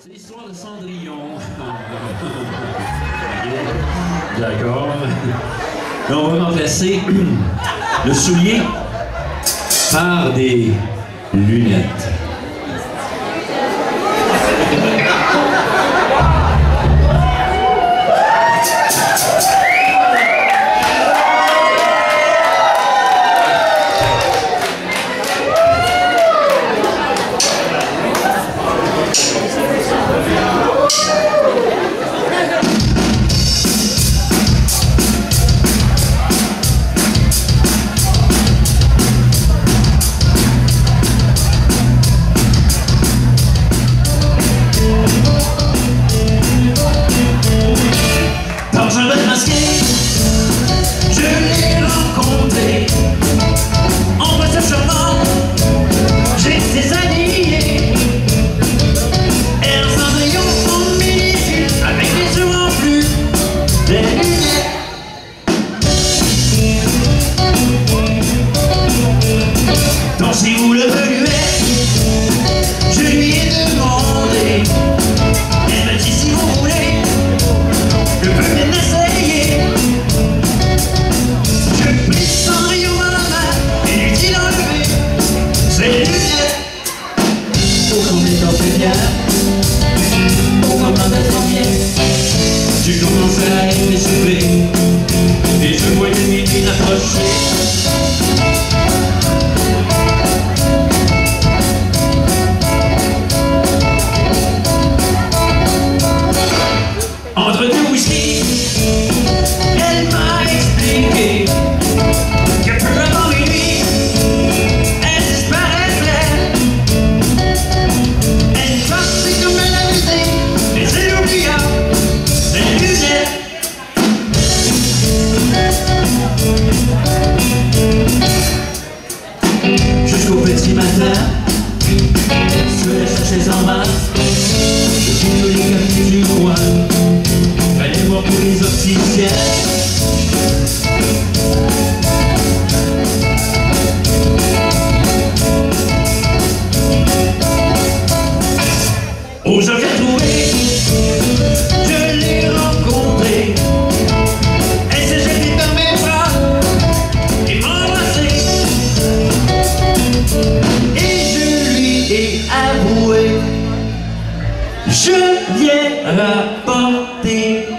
C'est l'histoire de Cendrillon. D'accord. On va remplacer le soulier par des lunettes. Si vous le voulez, je lui ai demandé. Elle m'a dit si vous voulez, je peux bien essayer. Je pris Cendrillon dans la main et lui dis d'enlever ses lunettes. Pour qu'on est fait bien, pour comprendre d'être bien. Tu commençais à être essoufflé et je voyais minuit approcher. Entre deux whisky, elle m'a expliqué que peu avant minuit, elle disparaîtrait. Elle passait comme elle amusait, mais elle oublia ses lunettes. Jusqu'au petit matin, je la cherchais en bas. Je suis tous les quartiers du coin. Fallait voir tous les opticiens. Où je l'ai trouvé, je l'ai rencontré. Elle s'est jetée dans mes bras et m'a embrassé. Et je lui ai avoué, je viens rapporter